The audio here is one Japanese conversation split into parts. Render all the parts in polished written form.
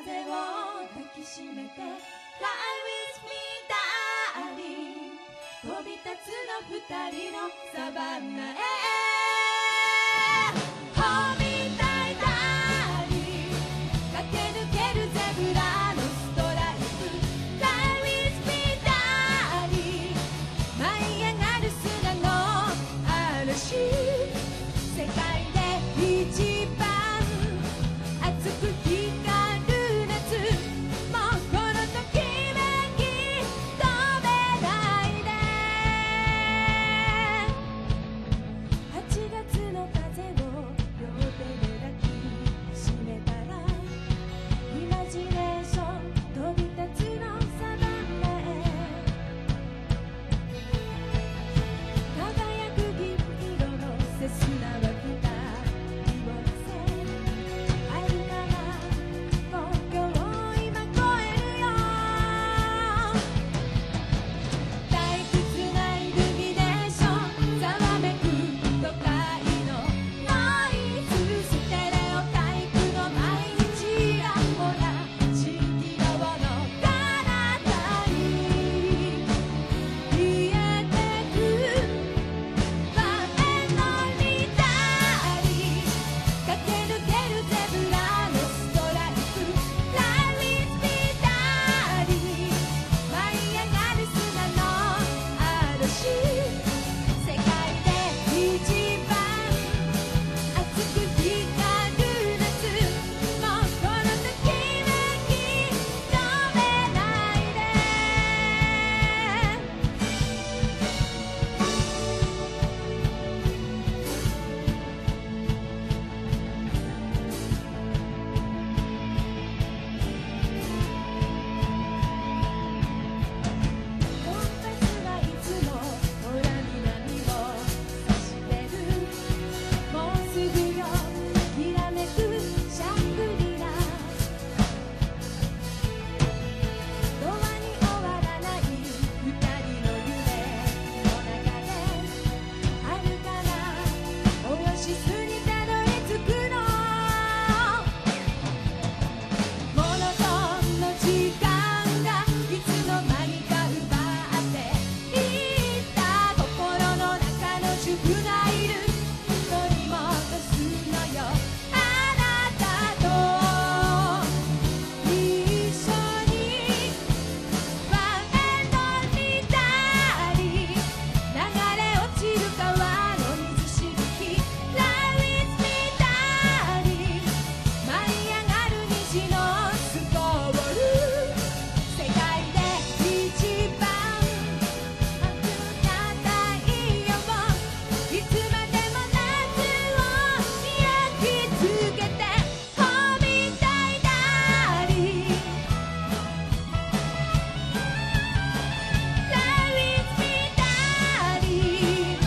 風を抱きしめて Fly with me darling 飛び立つの二人のサバンナへ飛びたいダーリン駆け抜けるゼブラのストライプ Fly with me darling 舞い上がる砂の嵐世界で一番熱く光る夏もうこのときめき止めないで8月の風を両手で抱きしめたらイマジネーション飛び立つのサバンナへ輝く銀色のセスナは二人を乗せ遥かな東京を今越えるよ退屈なイルミネーションざわめく都会のノイズステレオタイプの毎日がほら蜃気楼の彼方に消えてくワンエンドリーダーリー駆け抜けるゼブラのストライプ Fly with me darling 舞い上がる砂の嵐世界で一番熱く光る夏もうこのときめき止めないでコンパスはいつもほら南を指してるもうすぐよきらめくシャングリラドアに終わらない二人の夢の中で遥かなオアシスにたどり着くのモノトーンの時間がいつの間にか奪っていった心の中の主婦がいる取り戻すのよあなたと一緒にワンエンドリーダーリー流れ落ちる川の水しぶき Fly with me darling 舞い上がる虹のスコール世界で一番熱な太陽をいつまでも夏を焼き付けて飛びたいダーリン Fly with me darling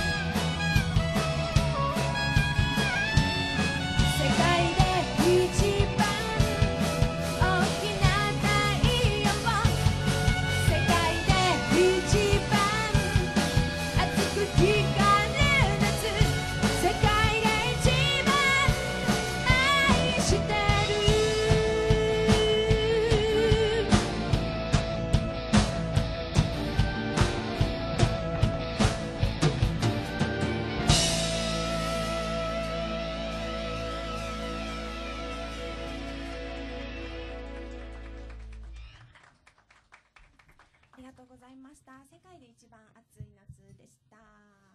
世界で一番大きな太陽を世界で一番熱く光る夏世界で一番愛してるありがとうございました。世界で一番暑い夏でした。